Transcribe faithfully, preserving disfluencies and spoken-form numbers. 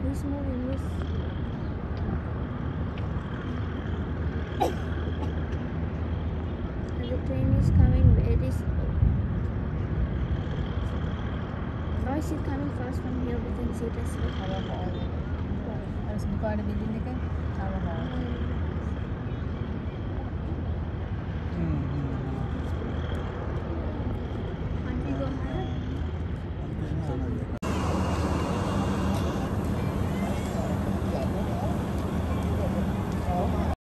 Who's moving? Who's... And the train is coming very slow. Why is it coming fast from here? We can see it as well. Sama hall. Harus buka ada building ni kan? Sama hall.